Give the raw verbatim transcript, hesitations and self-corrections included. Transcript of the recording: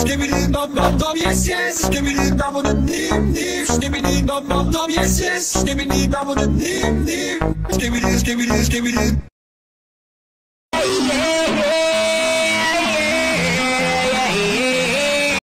Skibidi dum dum dum, yes yes. Skibidi dum dum dim dim. Skibidi dum dum dum, yes yes. Skibidi dum dum dim dim. Skibidi skibidi skibidi.